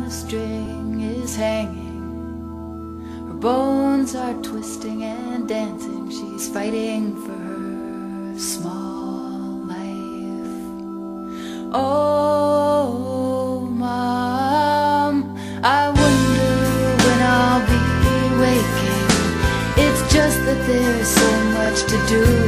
the string is hanging. Her bones are twisting and dancing. She's fighting for her small life. Oh, Mom, I wonder when I'll be waking. It's just that there's so much to do.